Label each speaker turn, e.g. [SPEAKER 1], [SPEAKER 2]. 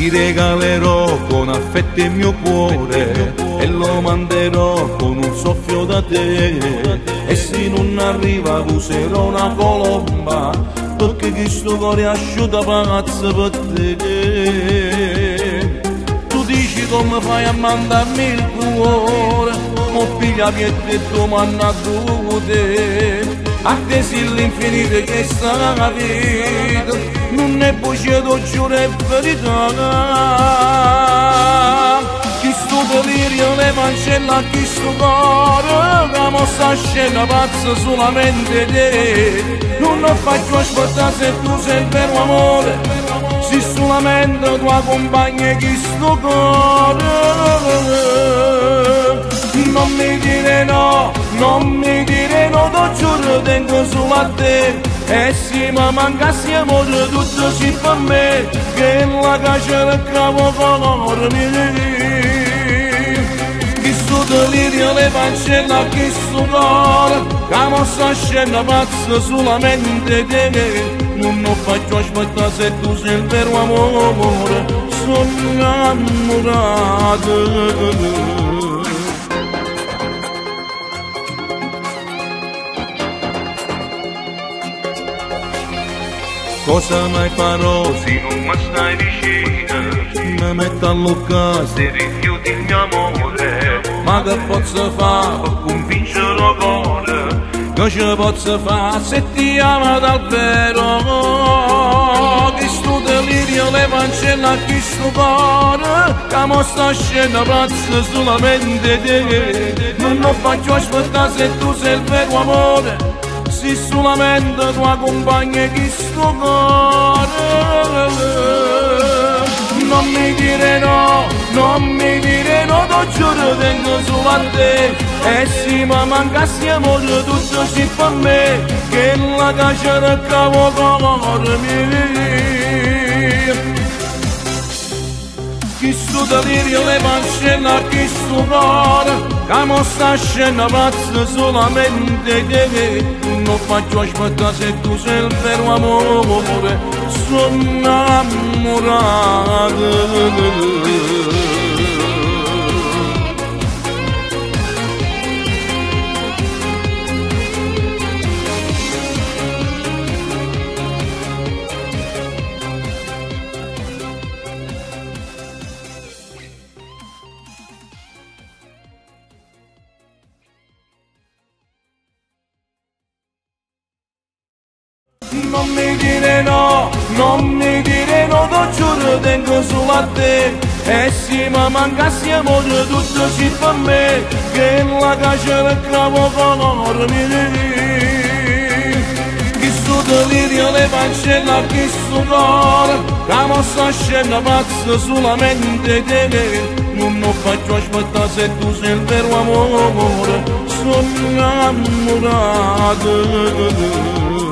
[SPEAKER 1] Ti regalerò con affetto il mio cuore e lo manderò con un soffio da te. E se non arriva userò una colomba, perché questo cuore asciutta pazzo per te. Tu dici come fai a mandarmi il cuore, mo piglia pietà e domanda a te. Attesi l'infinito che sta la vita, non è bugiato, giuro è verità. Chi sto delirio le mancella, chi sto cuore, che mo sta scena pazza solamente te. Non faccio aspettare se tu sei il vero amore, se solamente tua compagna chi sto cuore. Non mi dire no, non mi dire no, ti giuro tengo solo a te. E se mi mancassi amore tutto si fa me, che la caccia del cavo colore mio. Chi sto delirio le pancella, chi sto cuore, che mo sta scena pazza solamente te. Non faccio aspettare se tu sei il vero amore, sono innamorato. Cosa mai farò se non mi stai vicino? Mi metto a loccare se rifiuti il mio amore. Ma che posso fare per convincere il cuore? Che ci posso fare se ti ama davvero? Che sto delirio le pancella, chi sto cuore, che mo sta scena pazza solamente te. Non faccio aspettare se tu sei il vero amore, se solamente tua compagna chi sto cuore. Non mi dire no, non mi dire no, ti giuro tengo solo a te. E se mi mancassi amore tutto si fa a me, che la caccia del cavo colore mio. Chi sto delirio le pancella, chi sto cuore, che mo sta scena pazza solamente te. Non faccio aspettare se tu sei il vero amore, sono innamorato. Non mi dire no, non mi dire no, ti giuro tengo solo a te. E se mi mancassi amore tutto si fa a me, che la caccia del cavo colore mio. Chi sto delirio le pancella, chi sto cuore, che mo sta scena pazza solamente te. Non faccio aspettare se tu sei il vero amore, sono innamorato.